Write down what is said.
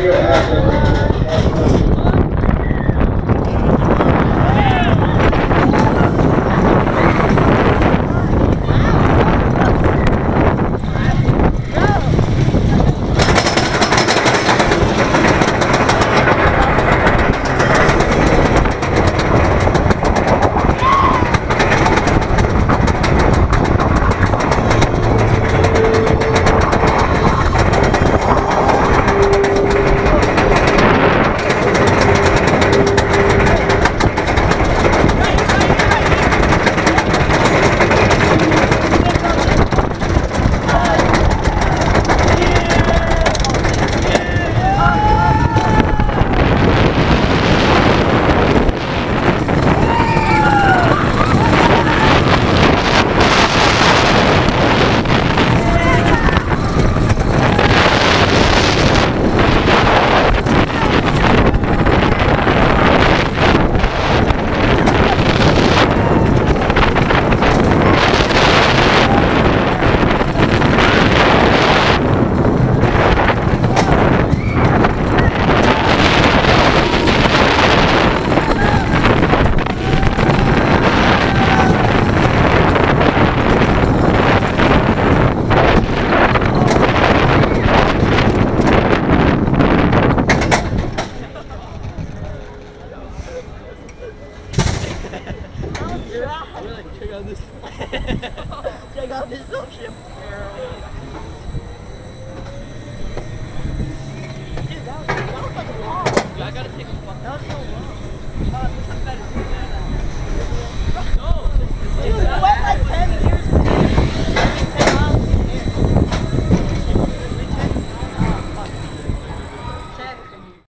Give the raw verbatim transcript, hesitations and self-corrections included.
Check out this. Check out this little ship. Dude, that was, that was like long. I gotta take a fuck. That was so long. Uh, this is better.